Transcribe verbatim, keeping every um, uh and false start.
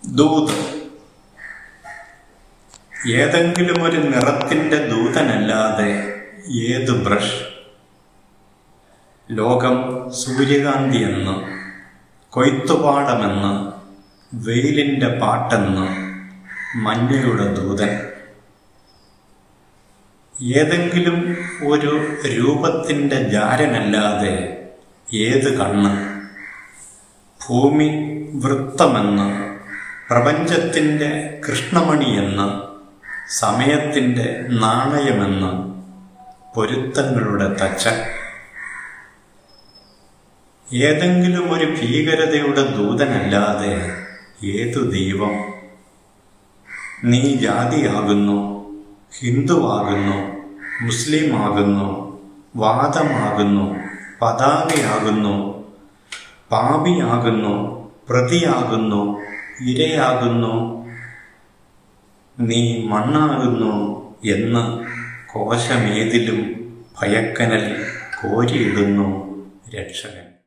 ദൂത്. ഏതെങ്കിലും ഒരു നിറത്തിൻ്റെ ദൂതനല്ലാതെ ഏത് ബ്രഷ്? ലോകം സൂര്യകാന്തി എന്ന്, കൊയ്ത്തുപാടമെന്ന്, വെയിലിൻ്റെ പാട്ടെന്ന്, മഞ്ഞയുടെ ദൂതൻ. ഏതെങ്കിലും ഒരു രൂപത്തിൻ്റെ ജാരനല്ലാതെ ഏത് കണ്ണ്? ഭൂമി വൃത്തമെന്ന്, പ്രപഞ്ചത്തിൻ്റെ കൃഷ്ണമണിയെന്ന്, സമയത്തിൻ്റെ നാണയമെന്ന്, പൊരുത്തങ്ങളുടെ തച്ചൻ. ഏതെങ്കിലും ഒരു ഭീകരതയുടെ ദൂതനല്ലാതെ ഏതു ദൈവം? നീ ജാതിയാകുന്നു, ഹിന്ദുവാകുന്നു, മുസ്ലിമാകുന്നു, വാദമാകുന്നു, പതാകയാകുന്നു, പാപിയാകുന്നു, പ്രതിയാകുന്നു, ഇരയാകുന്നു, നീ മണ്ണാകുന്നു എന്ന് കോശമേതിലും ഭയക്കനൽ കോരിയിടുന്നു രക്ഷകൻ.